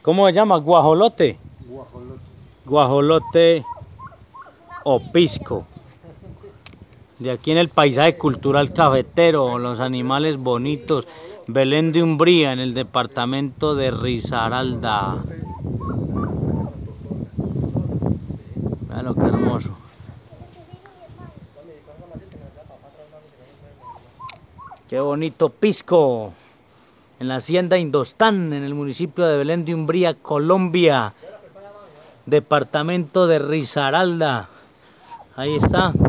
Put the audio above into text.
¿Cómo se llama? ¿Guajolote? Guajolote. Guajolote o pisco. De aquí en el paisaje cultural cafetero, los animales bonitos. Belén de Umbría, en el departamento de Risaralda. Vean lo que hermoso. Qué bonito pisco. En la hacienda Indostán, en el municipio de Belén de Umbría, Colombia. Departamento de Risaralda. Ahí está.